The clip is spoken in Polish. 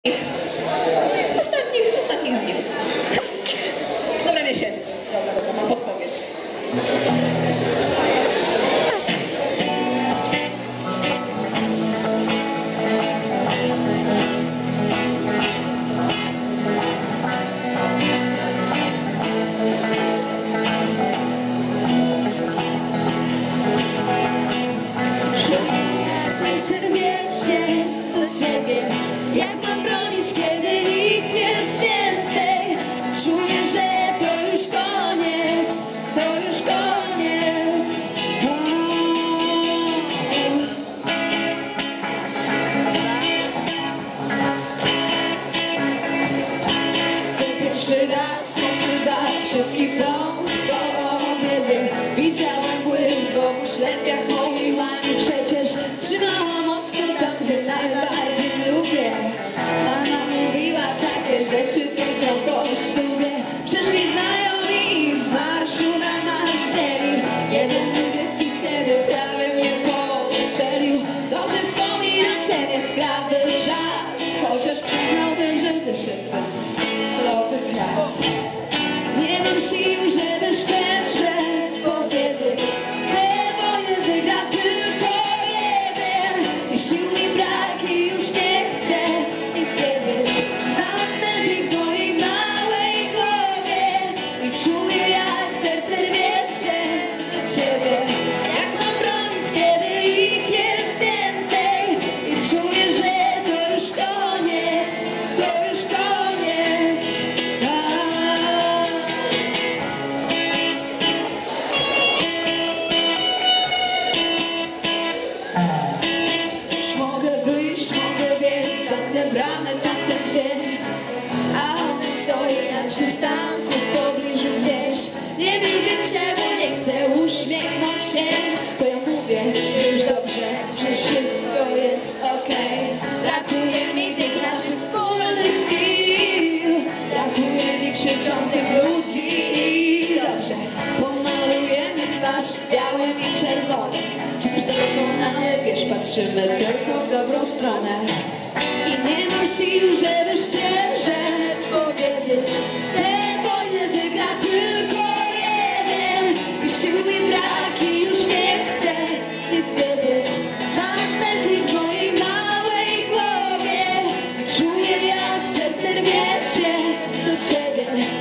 Ostatnich dni. Dobra, miesięcy. Dobra, mam podpowiedź. Serce rwie się do ciebie. Jak mam bronić, kiedy ich jest więcej? Czuję, że to już koniec, to już koniec. To pierwszy raz mocny bas, szybki pląs po obiedzie. Widziałem błysk w obu ślepiach moich łani. Przecież trzymałam mocno tam, gdzie najbardziej lubię. Mama mówiła takie rzeczy piękno po ślubie. Przyszli znajomi z marszu na marsz wzięli. Jeden niebieski wtedy prawie mnie postrzelił. Dobrze wspominam ten jaskrawy czas, chociaż przyznałbym, że wyszedłem lowych krat. Nie mam sił, żeby szczerze powiedzieć, tę wojnę wygra tylko jeden. I sił mi brak i już nie chcę nic wiedzieć. Mam ten klik w mojej małej głowie i czuję, jak serce rwie się do ciebie. Jak mam bronić, kiedy ich jest więcej? I czuję, że to już koniec, to już koniec. Mogę wyjść, mogę biec, zamknę bramę tamten dzień. A on stoi na przystanku w pobliżu gdzieś. Nie widzieć się, bo nie chcę uśmiechnąć się. To ja mówię, że już dobrze, że wszystko jest okej. Brakuje mi tych naszych wspólnych chwil. Brakuje mi krzyczących ludzi. I dobrze, pomalujemy twarz białym i czerwonym. Przecież doskonale wiesz, patrzymy tylko w dobrą stronę. I nie mam sił, żeby szczerze powiedzieć, tę wojnę wygra tylko jeden. I sił mi brak i już nie chcę nic wiedzieć. Mam metlik w mojej małej głowie i czuję, jak serce rwie się do ciebie.